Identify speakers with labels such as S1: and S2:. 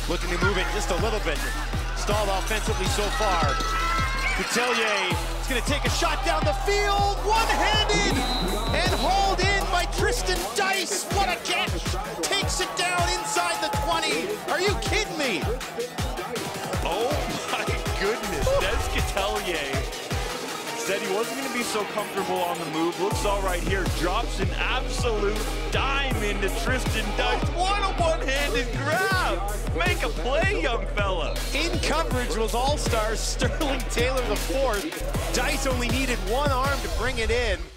S1: Looking to move it just a little bit. Stalled offensively so far. Coutelier is going to take a shot down the field. One-handed and hauled in by Tristan Dice. What a catch. Takes it down inside the 20. Are you kidding me?
S2: Oh my goodness. Des Coutelier said he wasn't going to be so comfortable on the move. Looks all right here. Drops an absolute dime into Tristan Dice. What a one-handed grab. Make a play, young fella.
S1: In coverage was all-star Sterling Taylor IV. Dice only needed one arm to bring it in.